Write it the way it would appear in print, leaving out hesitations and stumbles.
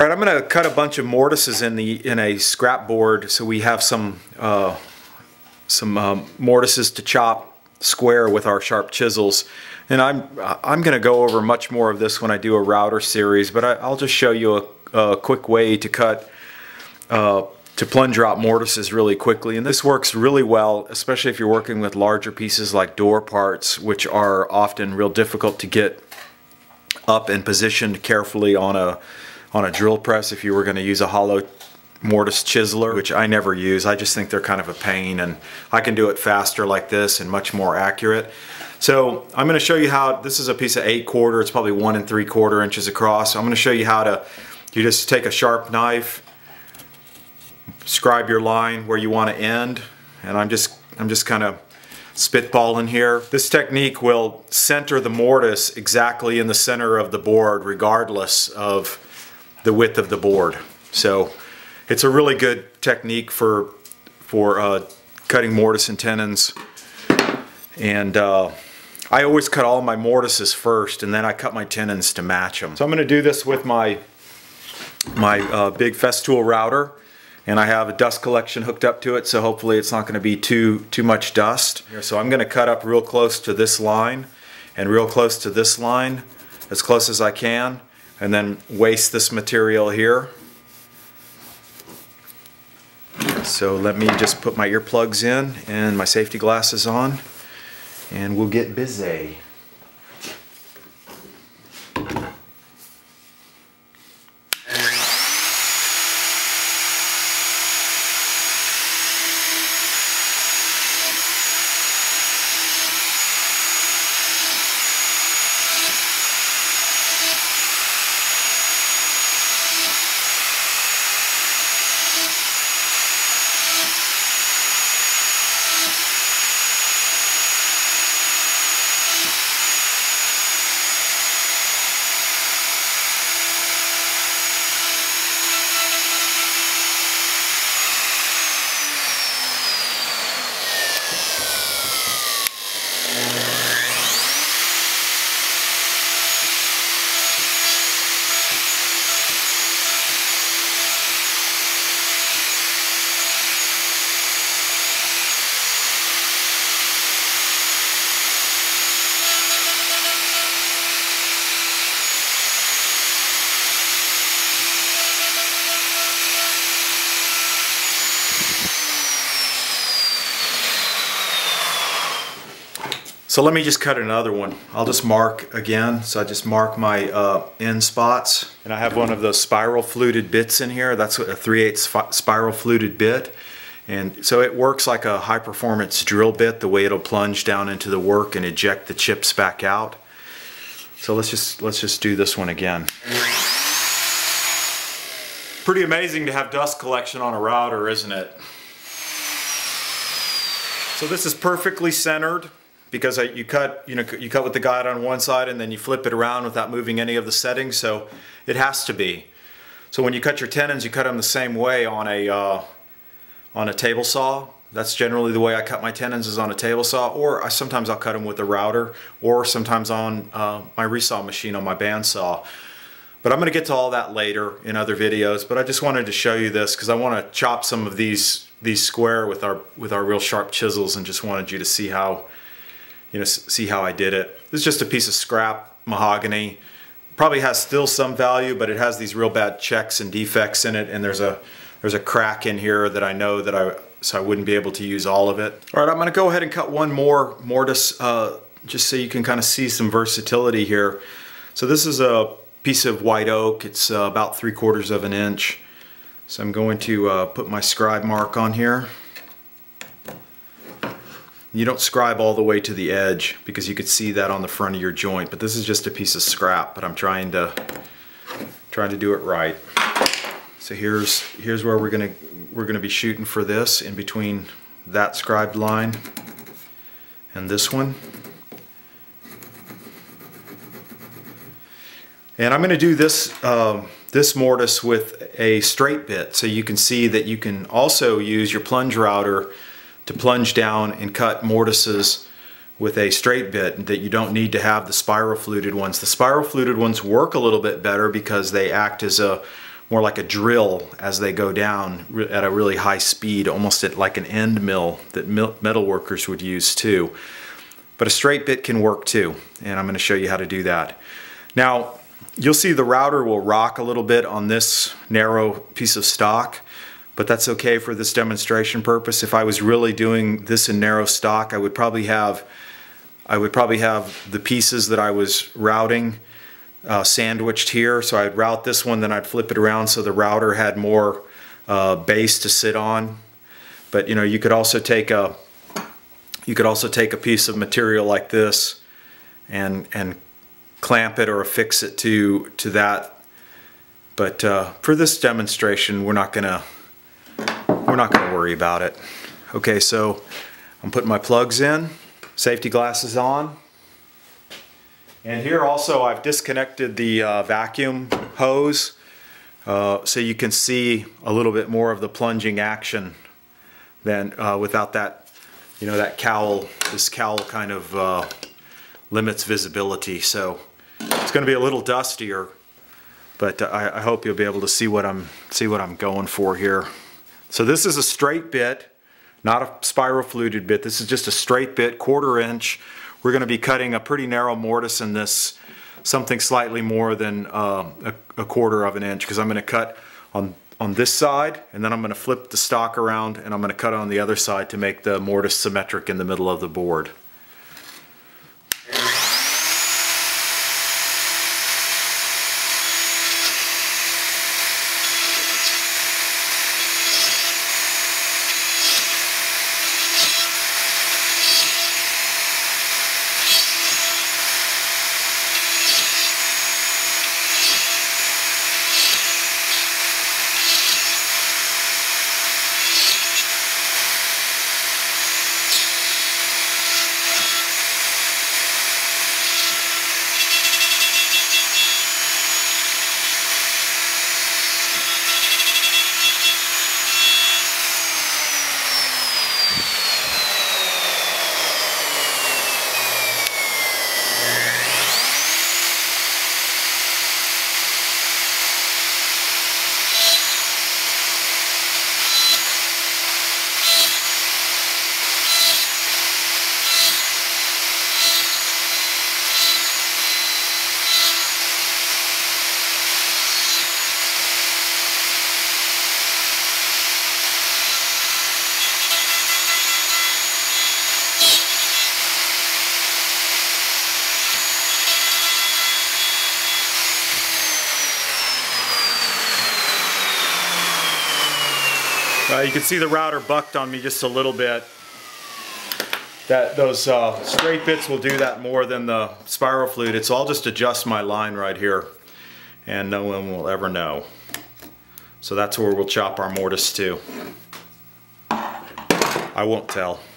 All right, I'm going to cut a bunch of mortises in a scrap board, so we have some mortises to chop square with our sharp chisels. And I'm going to go over much more of this when I do a router series, but I'll just show you a quick way to cut to plunge drop mortises really quickly. And this works really well, especially if you're working with larger pieces like door parts, which are often real difficult to get up and positioned carefully on a drill press if you were going to use a hollow mortise chiseler, which I never use. I just think they're kind of a pain, and I can do it faster like this and much more accurate. So I'm going to show you how, this is a piece of 8/4, it's probably 1 3/4 inches across. So I'm going to show you how to, you just take a sharp knife, scribe your line where you want to end, and I'm just kind of spitballing here. This technique will center the mortise exactly in the center of the board regardless of the width of the board. So it's a really good technique for cutting mortise and tenons. And I always cut all my mortises first, and then I cut my tenons to match them. So I'm going to do this with my big Festool router, and I have a dust collection hooked up to it, so hopefully it's not going to be too much dust. So I'm going to cut up real close to this line and real close to this line, as close as I can, and then waste this material here. So let me just put my earplugs in and my safety glasses on, and we'll get busy. So let me just cut another one. I'll just mark again. So I just mark my end spots. And I have one of those spiral fluted bits in here. That's a 3/8 spiral fluted bit. And so it works like a high performance drill bit, the way it'll plunge down into the work and eject the chips back out. So let's just do this one again. Pretty amazing to have dust collection on a router, isn't it? So this is perfectly centered, because you cut with the guide on one side and then you flip it around without moving any of the settings, so it has to be. So when you cut your tenons, you cut them the same way on a table saw. That's generally the way I cut my tenons, is on a table saw, or sometimes I'll cut them with a router, or sometimes on my resaw machine on my bandsaw. But I'm going to get to all that later in other videos, but I just wanted to show you this because I want to chop some of these square with our real sharp chisels, and just wanted you to see how I did it. This is just a piece of scrap mahogany. Probably has still some value, but it has these real bad checks and defects in it, and there's a crack in here that I know so I wouldn't be able to use all of it. All right, I'm going to go ahead and cut one more mortise just so you can kind of see some versatility here. So this is a piece of white oak. It's about 3/4 of an inch. So I'm going to put my scribe mark on here. You don't scribe all the way to the edge because you could see that on the front of your joint, but this is just a piece of scrap, but I'm trying to do it right. So here's where we're gonna be shooting for this, in between that scribed line and this one. And I'm gonna do this this mortise with a straight bit, so you can see that you can also use your plunge router to plunge down and cut mortises with a straight bit, that you don't need to have the spiral fluted ones. The spiral fluted ones work a little bit better because they act as a more like a drill as they go down at a really high speed, almost at like an end mill that metal workers would use too. But a straight bit can work too, and I'm going to show you how to do that. Now, you'll see the router will rock a little bit on this narrow piece of stock, but that's okay for this demonstration purpose. If I was really doing this in narrow stock, I would probably have the pieces that I was routing sandwiched here. So I'd route this one, then I'd flip it around so the router had more base to sit on. But you know, you could also take a piece of material like this and clamp it or affix it to that. But for this demonstration, we're not gonna worry about it. Okay, so I'm putting my plugs in, safety glasses on, and here also I've disconnected the vacuum hose so you can see a little bit more of the plunging action than without that, you know, that cowl. This cowl kind of limits visibility, so it's going to be a little dustier, but I hope you'll be able to see what I'm going for here. So this is a straight bit, not a spiral fluted bit. This is just a straight bit, 1/4 inch. We're going to be cutting a pretty narrow mortise in this, something slightly more than a 1/4 of an inch, because I'm going to cut on this side, and then I'm going to flip the stock around, and I'm going to cut on the other side to make the mortise symmetric in the middle of the board. You can see the router bucked on me just a little bit. Those straight bits will do that more than the spiral fluted, so I'll just adjust my line right here, and no one will ever know. So that's where we'll chop our mortise to. I won't tell.